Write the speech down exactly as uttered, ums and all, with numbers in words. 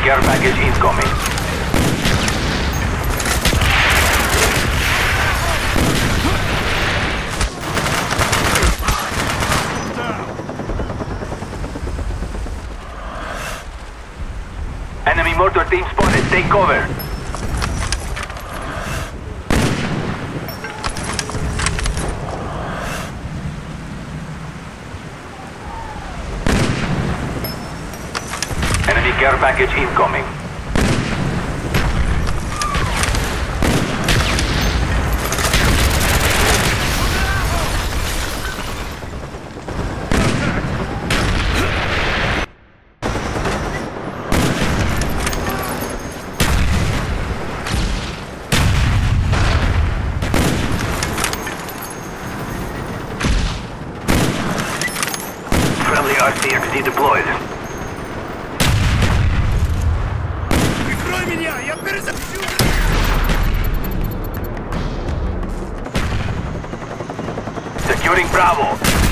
care package incoming. Enemy mortar team spotted. Take cover. Enemy care package incoming. Friendly R C X D deployed. Прикрой меня, я перезапущу! Securing Bravo.